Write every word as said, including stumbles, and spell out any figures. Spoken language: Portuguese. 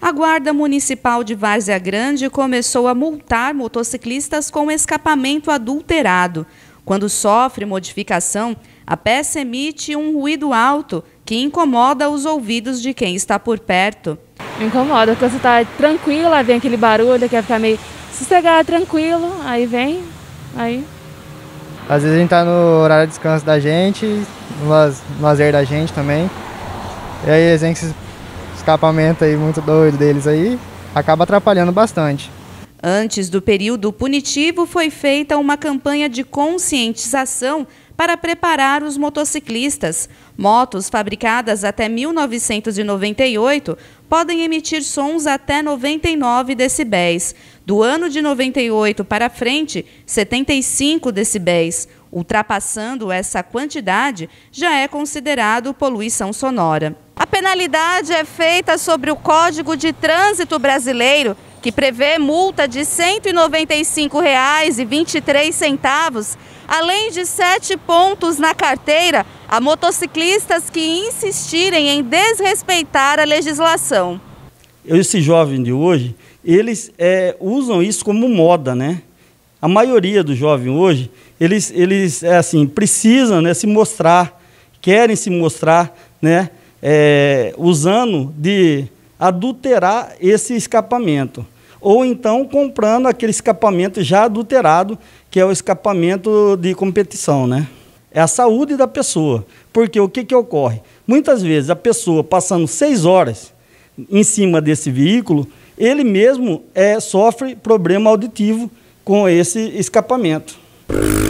A Guarda Municipal de Várzea Grande começou a multar motociclistas com escapamento adulterado. Quando sofre modificação, a peça emite um ruído alto que incomoda os ouvidos de quem está por perto. Me incomoda, quando você está tranquila, vem aquele barulho, quer ficar meio sossegado, tranquilo, aí vem, aí... Às vezes a gente está no horário de descanso da gente, no lazer da gente também, e aí vem esse escapamento aí muito doido deles aí, acaba atrapalhando bastante. Antes do período punitivo, foi feita uma campanha de conscientização para preparar os motociclistas. Motos fabricadas até mil novecentos e noventa e oito podem emitir sons até noventa e nove decibéis. Do ano de noventa e oito para frente, setenta e cinco decibéis. Ultrapassando essa quantidade, já é considerado poluição sonora. A penalidade é feita sobre o Código de Trânsito Brasileiro, que prevê multa de cento e noventa e cinco reais e vinte e três centavos, além de sete pontos na carteira a motociclistas que insistirem em desrespeitar a legislação. Esse jovem de hoje, eles é, usam isso como moda, né? A maioria dos jovens hoje, eles, eles é, assim, precisam, né, se mostrar, querem se mostrar, né, é, usando de adulterar esse escapamento. Ou então comprando aquele escapamento já adulterado, que é o escapamento de competição, né? É a saúde da pessoa. Porque o que, que ocorre? Muitas vezes a pessoa passando seis horas em cima desse veículo, ele mesmo é, sofre problema auditivo com esse escapamento.